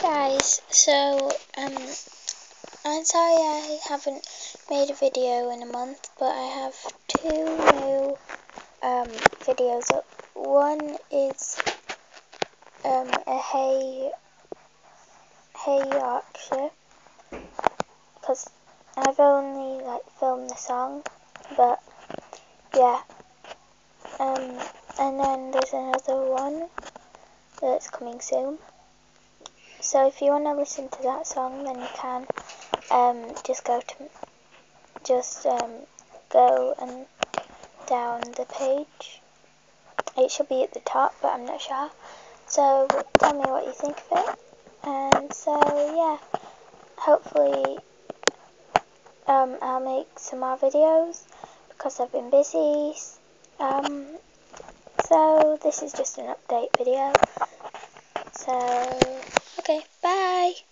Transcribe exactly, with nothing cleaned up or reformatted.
guys, so um, I'm sorry I haven't made a video in a month, but I have two new um, videos up. One is um, a Hey, Hey Yorkshire, because I've only like filmed the song, but yeah, um, and then there's another one that's coming soon. So if you want to listen to that song, then you can um, just go to just um, go and down the page. It should be at the top, but I'm not sure. So tell me what you think of it. And so yeah, hopefully um, I'll make some more videos because I've been busy. Um, so this is just an update video. So okay, bye.